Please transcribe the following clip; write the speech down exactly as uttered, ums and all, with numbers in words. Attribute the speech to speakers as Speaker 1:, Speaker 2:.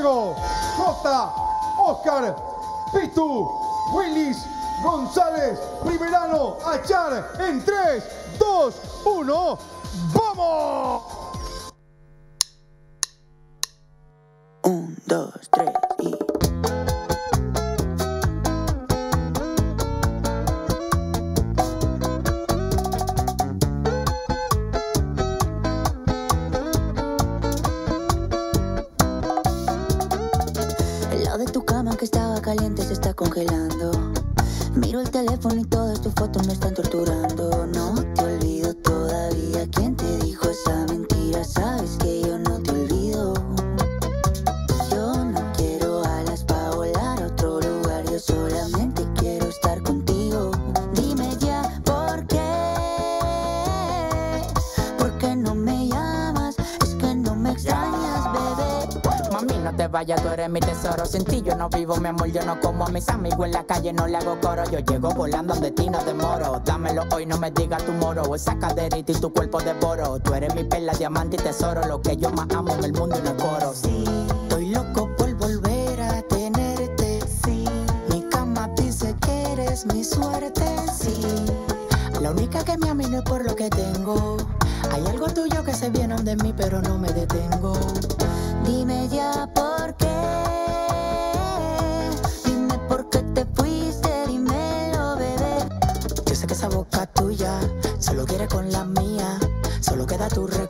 Speaker 1: Diego, J, Oscar, Pitu, Willis, González, Primerano, Achar, en tres, dos, uno, ¡vamos!
Speaker 2: Un, dos, tres y... El lado de tu cama que estaba caliente se está congelando. Miro el teléfono y todas tus fotos me están torturando. No te olvido todavía. ¿Quién te dijo esa mentira? Sabes que yo no te olvido. Yo no quiero alas para volar a otro lugar. Yo solamente quiero estar contigo. Dime ya por qué. ¿Por qué no me llamas? Es que no me extrañas, bebé.
Speaker 3: Mami, no te vayas, tú eres mi tesoro. Sin ti yo no vivo, mi amor, yo no como a mis amigos en la calle, no le hago coro. Yo llego volando donde ti no demoro. Dámelo hoy, no me digas tu moro. Esa caderita y tu cuerpo devoro. Tú eres mi perla, diamante y tesoro. Lo que yo más amo en el mundo y no coro.
Speaker 2: Sí, estoy loco por volver a tenerte. Sí, mi cama dice que eres mi suerte. Sí, la única que me a mí no es por lo que tengo. Hay algo tuyo que se viene de mí, pero no me detengo. Dime ya por qué. Dime por qué te fuiste, dímelo, bebé. Yo sé que esa boca tuya solo quiere con la mía. Solo queda tu